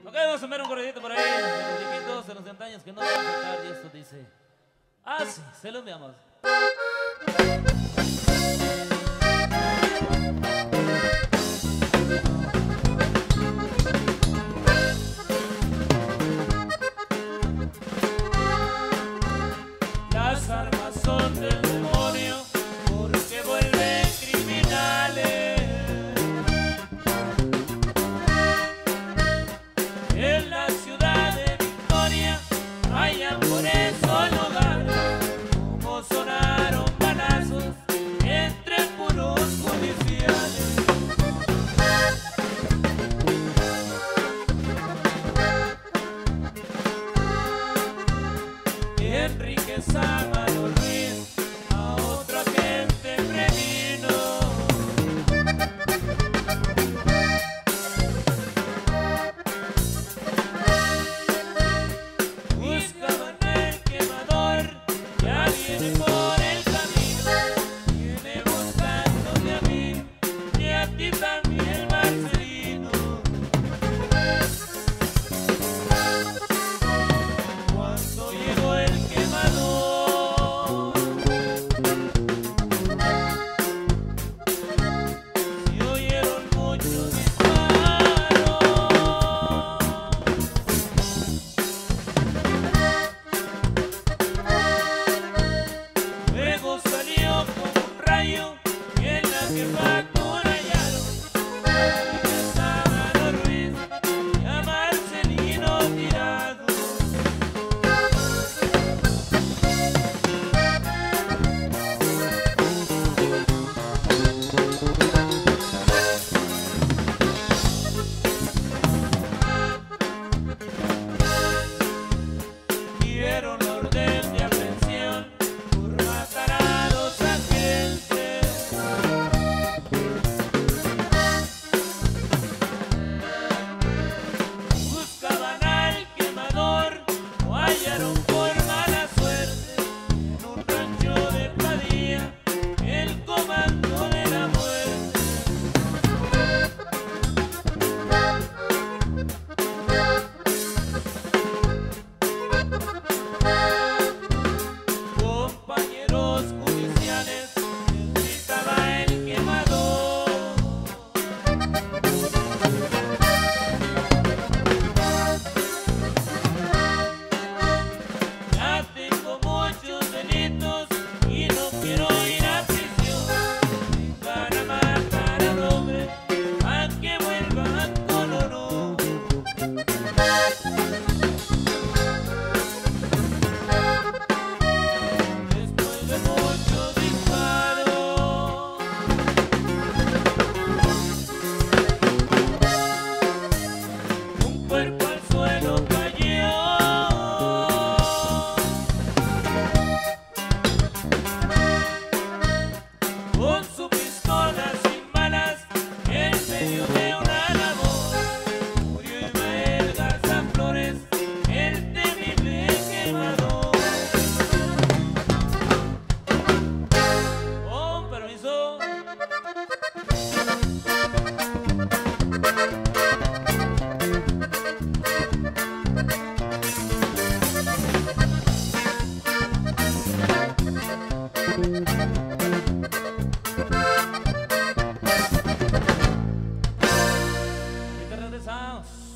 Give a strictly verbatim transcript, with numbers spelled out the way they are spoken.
Ok, vamos a ver un corridito por ahí, de los viejitos, de los antaños que no van a faltar, y esto dice así, se lo enviamos. Las armas son del demonio porque vuelven criminales. En la ciudad de Victoria hayan por eso el hogar, como sonaron balazos entre puros judiciales. Enrique Sámano Ruiz a otra gente previno. Buscaban el quemador, ya viene por el camino. Viene buscándote a mí y a ti también, Marcelino. Cuando llegó el quemador, se oyeron muchos disparos. Luego salió como un rayo y en la jefatura hallaron a Sámano Ruiz y a Marcelino tirado. Dieron la orden de aprehensión por matar a los agentes. Buscaban al quemador, lo hallaron por mala suerte en un rancho de Padilla, el comando de la muerte. Compañeros judiciales, gritaba el quemador. Ya tengo muchos delitos y no quiero ir a prisión. Vengan a matar al hombre a que vuelvan con honor. Después de muchos disparos, un cuerpo al suelo cayó. Con su pistola sin balas, en medio de una labor, murió Ismael Garza Flores, el temible quemador. Con permiso. Y te regresamos.